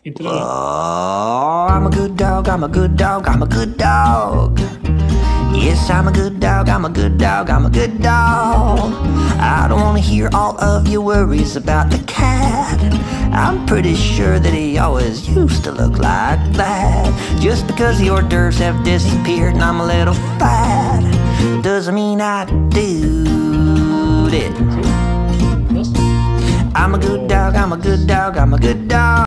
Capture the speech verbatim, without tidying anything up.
Oh, I'm a good dog, I'm a good dog, I'm a good dog. Yes, I'm a good dog, I'm a good dog, I'm a good dog. I don't wanna hear all of your worries about the cat. I'm pretty sure that he always used to look like that. Just because the hors d'oeuvres have disappeared and I'm a little fat doesn't mean I do it. I'm a good dog, I'm a good dog, I'm a good dog.